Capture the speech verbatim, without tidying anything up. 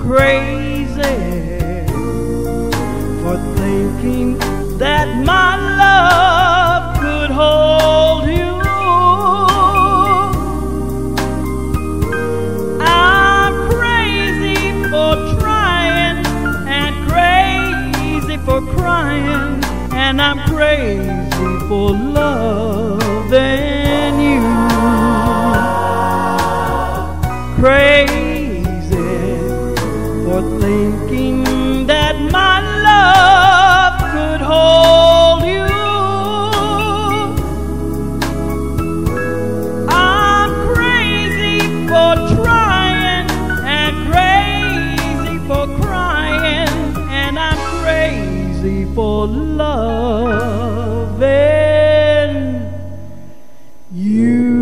crazy for thinking that my love could hold you. I'm crazy for trying and crazy for crying, and I'm crazy for loving you. Crazy for thinking that my love could hold you. I'm crazy for trying and crazy for crying, and I'm crazy for loving you.